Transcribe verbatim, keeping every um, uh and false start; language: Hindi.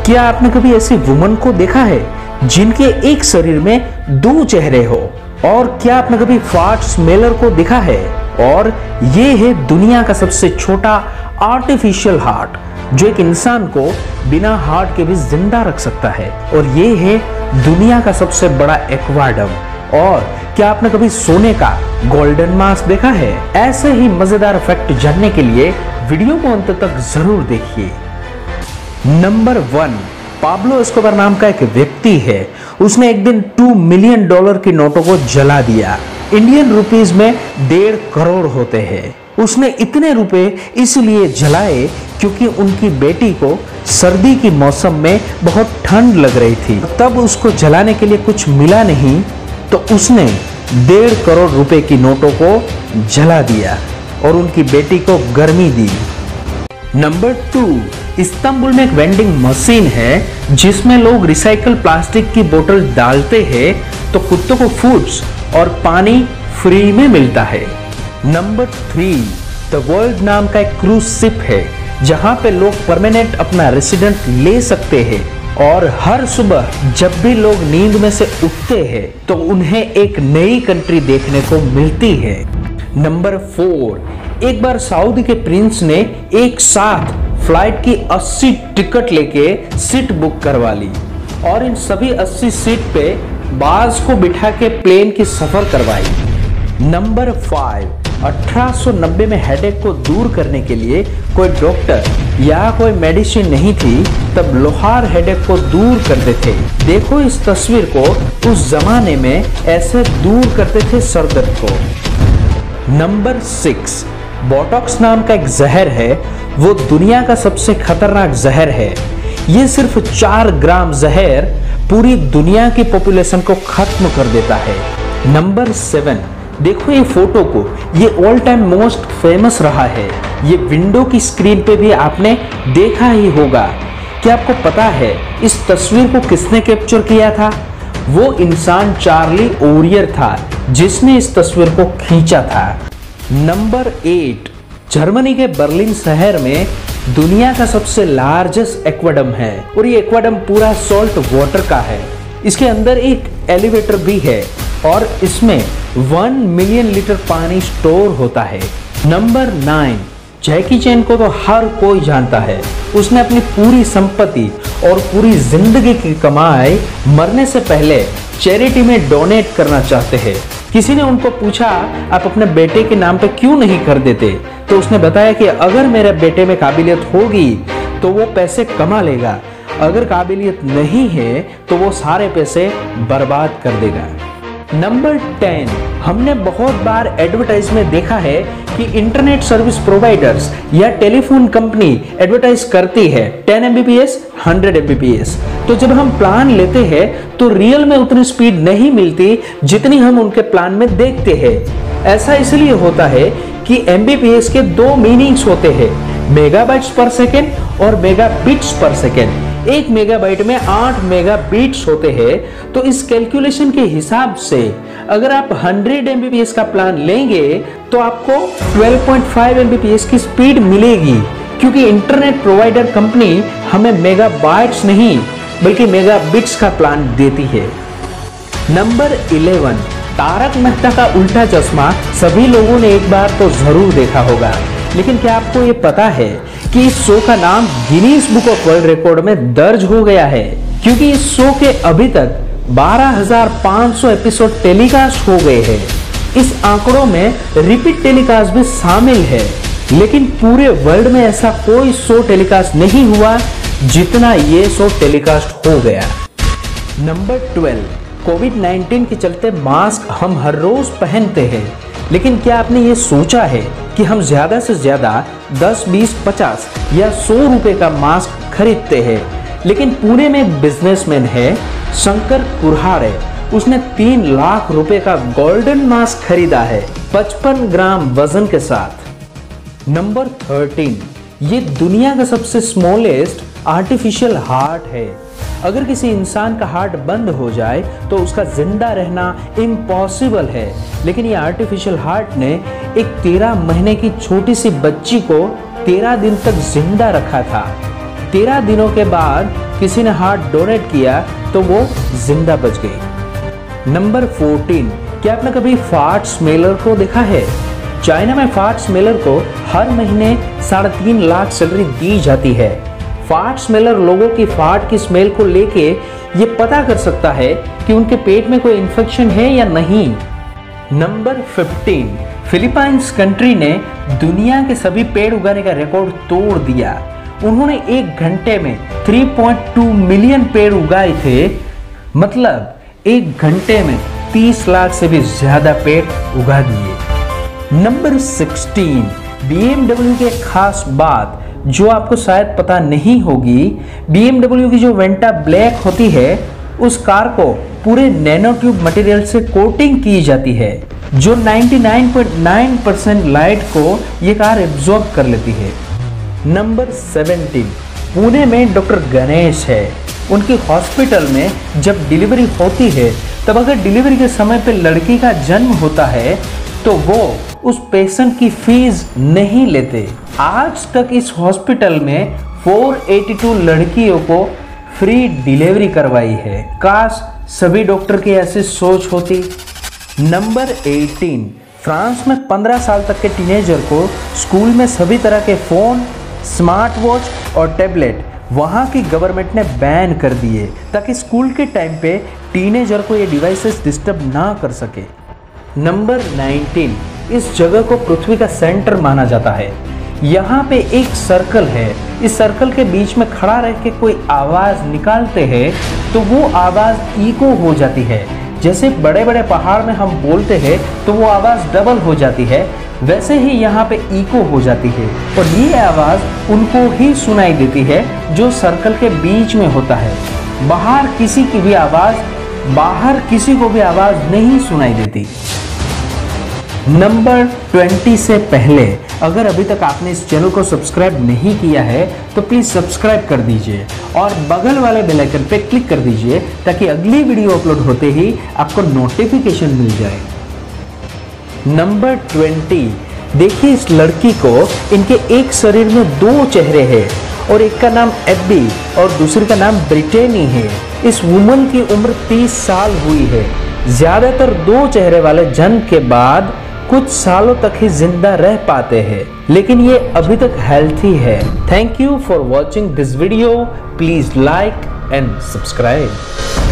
क्या आपने कभी ऐसी वुमन को देखा है जिनके एक शरीर में दो चेहरे हो? और क्या आपने कभी फार्ट स्मेलर को देखा है? और ये है दुनिया का सबसे छोटा आर्टिफिशियल हार्ट जो एक इंसान को बिना हार्ट के भी जिंदा रख सकता है। और ये है दुनिया का सबसे बड़ा एक्वाडम। और क्या आपने कभी सोने का गोल्डन मास्क देखा है? ऐसे ही मजेदार फैक्ट जानने के लिए वीडियो को अंत तक जरूर देखिए। नंबर वन, पाब्लो एस्कोबार नाम का एक व्यक्ति है। उसने एक दिन टू मिलियन डॉलर की नोटों को जला दिया। इंडियन रुपीस में डेढ़ करोड़ होते हैं। उसने इतने रुपए इसलिए जलाए क्योंकि उनकी बेटी को सर्दी की मौसम में बहुत ठंड लग रही थी। तब उसको जलाने के लिए कुछ मिला नहीं तो उसने डेढ़ करोड़ रुपए की नोटों को जला दिया और उनकी बेटी को गर्मी दी। नंबर टू, इस्तांबुल में एक वेंडिंग मशीन है जिसमें लोग रिसाइकल प्लास्टिक की बोतल डालते हैं तो कुत्तों को फूड्स और पानी फ्री में मिलता है। नंबर थ्री, द वर्ल्ड नाम का एक क्रूज शिप है जहां पे लोग परमानेंट अपना रेसिडेंट ले सकते हैं और हर सुबह जब भी लोग नींद में से उठते हैं तो उन्हें एक नई कंट्री देखने को मिलती है। नंबर फोर, एक बार सऊदी के प्रिंस ने एक साथ फ्लाइट की अस्सी टिकट लेके सीट बुक करवा ली और इन सभी अस्सी सीट पे बाज को बिठा के प्लेन की सफर करवाई। नंबर फाइव, अठारह सौ नब्बे में हेडेक को दूर करने के लिए कोई डॉक्टर या कोई मेडिसिन नहीं थी, तब लोहार हेडेक को दूर करते थे। देखो इस तस्वीर को, उस जमाने में ऐसे दूर करते थे सरदर्द को। नंबर सिक्स, बोटॉक्स नाम का एक जहर है। वो दुनिया का सबसे खतरनाक जहर है। ये सिर्फ चार ग्राम जहर पूरी दुनिया की पॉपुलेशन को खत्म कर देता है। नंबर सेवन, देखो ये फोटो को, ये ऑल टाइम मोस्ट फेमस रहा है। ये विंडो की स्क्रीन पे भी आपने देखा ही होगा। क्या आपको पता है इस तस्वीर को किसने कैप्चर किया था? वो इंसान चार्ली ओरियर था जिसने इस तस्वीर को खींचा था। नंबर एट, जर्मनी के बर्लिन शहर में दुनिया का सबसे लार्जेस्ट एक्वाडम है और ये एक्वाडम पूरा सॉल्ट वाटर का है। इसके अंदर एक एलिवेटर भी है और इसमें वन मिलियन लीटर पानी स्टोर होता है। नंबर नाइन, जैकी चैन को तो हर कोई जानता है। उसने अपनी पूरी संपत्ति और पूरी जिंदगी की कमाई मरने से पहले चैरिटी में डोनेट करना चाहते हैं। किसी ने उनको पूछा आप अपने बेटे के नाम पे क्यों नहीं कर देते, तो उसने बताया कि अगर मेरे बेटे में काबिलियत होगी तो वो पैसे कमा लेगा, अगर काबिलियत नहीं है तो वो सारे पैसे बर्बाद कर देगा। नंबर टेन, हमने बहुत बार एडवर्टाइज में देखा है कि इंटरनेट सर्विस प्रोवाइडर्स या टेलीफोन कंपनी एडवर्टाइज करती है ten M B P S, hundred M B P S. तो जब हम प्लान लेते हैं तो रियल में उतनी स्पीड नहीं मिलती जितनी हम उनके प्लान में देखते हैं। ऐसा इसलिए होता है कि एम बी पी एस के दो मीनिंग्स होते हैं, मेगाबाइट्स पर सेकेंड और मेगाबिट्स पर सेकेंड। एक मेगाबाइट में आठ मेगाबिट्स होते हैं। तो इस कैलकुलेशन के हिसाब से अगर आप hundred M B P S का प्लान लेंगे तो आपको twelve point five M B P S की स्पीड मिलेगी, क्योंकि इंटरनेट प्रोवाइडर कंपनी हमें मेगाबाइट्स नहीं बल्कि मेगाबिट्स का प्लान देती है। नंबर इलेवन, तारक मेहता का उल्टा चश्मा सभी लोगों ने एक बार तो जरूर देखा होगा, लेकिन क्या आपको ये पता है कि इस शो का नाम Guinness book of world record में दर्ज हो गया है, क्योंकि इस शो के अभी तक बारह हज़ार पाँच सौ एपिसोड टेलीकास्ट हो गए हैं। इस आंकड़ों में रिपीट टेलीकास्ट भी शामिल है, लेकिन पूरे वर्ल्ड में ऐसा कोई शो टेलीकास्ट नहीं हुआ जितना ये शो टेलीकास्ट हो गया। नंबर ट्वेल्व, कोविड नाइनटीन के चलते मास्क हम हर रोज पहनते हैं, लेकिन क्या आपने ये सोचा है कि हम ज्यादा से ज्यादा दस, बीस, पचास या सौ रुपए का मास्क खरीदते हैं, लेकिन पुणे में एक बिजनेसमैन है शंकर कुरहारे, उसने तीन लाख रुपए का गोल्डन मास्क खरीदा है पचपन ग्राम वजन के साथ। नंबर थर्टीन, ये दुनिया का सबसे स्मॉलेस्ट आर्टिफिशियल हार्ट है। अगर किसी इंसान का हार्ट बंद हो जाए तो उसका जिंदा रहना इम्पॉसिबल है, लेकिन ये आर्टिफिशियल हार्ट ने एक तेरह महीने की छोटी सी बच्ची को तेरह दिन तक जिंदा रखा था। तेरह दिनों के बाद किसी ने हार्ट डोनेट किया तो वो जिंदा बच गई। नंबर चौदह, क्या आपने कभी फार्ट स्मेलर को देखा है? चाइना में फार्ट स्मेलर को हर महीने साढ़े तीन लाख सैलरी दी जाती है। फार्ट स्मेलर लोगों की फार्ट की स्मेल को लेके ये पता कर सकता है कि उनके पेट में कोई इन्फेक्शन है या नहीं। नंबर पंद्रह, फिलीपाइंस कंट्री ने दुनिया के सभी पेड़ उगाने का रिकॉर्ड तोड़ दिया। उन्होंने एक घंटे में तीन पॉइंट दो मिलियन पेड़ उगाए थे, मतलब एक घंटे में तीस लाख से भी ज्यादा पेड़ उगा दिए। नंबर सोलह, बी एम डब्ल्यू की एक खास बात जो आपको शायद पता नहीं होगी, बी एम डब्ल्यू की जो वेंटा ब्लैक होती है उस कार को पूरे नैनो ट्यूब मटेरियल से कोटिंग की जाती है जो निन्यानवे पॉइंट नौ परसेंट लाइट को ये कार एब्जॉर्ब कर लेती है। नंबर सत्रह, पुणे में डॉक्टर गणेश है। उनकी हॉस्पिटल में जब डिलीवरी होती है तब अगर डिलीवरी के समय पे लड़की का जन्म होता है तो वो उस पेशेंट की फीस नहीं लेते। आज तक इस हॉस्पिटल में चार सौ बयासी लड़कियों को फ्री डिलीवरी करवाई है। काश सभी डॉक्टर की ऐसी सोच होती। नंबर अठारह, फ्रांस में पंद्रह साल तक के टीनेजर को स्कूल में सभी तरह के फ़ोन, स्मार्ट वॉच और टैबलेट वहाँ की गवर्नमेंट ने बैन कर दिए ताकि स्कूल के टाइम पे टीनेजर को ये डिवाइसेस डिस्टर्ब ना कर सके। नंबर उन्नीस, इस जगह को पृथ्वी का सेंटर माना जाता है। यहाँ पे एक सर्कल है, इस सर्कल के बीच में खड़ा रह के कोई आवाज़ निकालते हैं तो वो आवाज़ इको हो जाती है। जैसे बड़े बड़े पहाड़ में हम बोलते हैं तो वो आवाज़ डबल हो जाती है, वैसे ही यहाँ पे इको हो जाती है और ये आवाज़ उनको ही सुनाई देती है जो सर्कल के बीच में होता है। बाहर किसी की भी आवाज़ बाहर किसी को भी आवाज़ नहीं सुनाई देती। नंबर बीस से पहले अगर अभी तक आपने इस चैनल को सब्सक्राइब नहीं किया है तो प्लीज़ सब्सक्राइब कर दीजिए और बगल वाले बेल आइकन पे क्लिक कर दीजिए ताकि अगली वीडियो अपलोड होते ही आपको नोटिफिकेशन मिल जाए। नंबर बीस, देखिए इस लड़की को इनके एक शरीर में दो चेहरे हैं और एक का नाम एब्बी और दूसरे का नाम ब्रिटेनी है। इस वुमन की उम्र तीस साल हुई है। ज्यादातर दो चेहरे वाले जन्म के बाद कुछ सालों तक ही जिंदा रह पाते हैं, लेकिन ये अभी तक हेल्थी है। Thank you for watching this video. Please like and subscribe.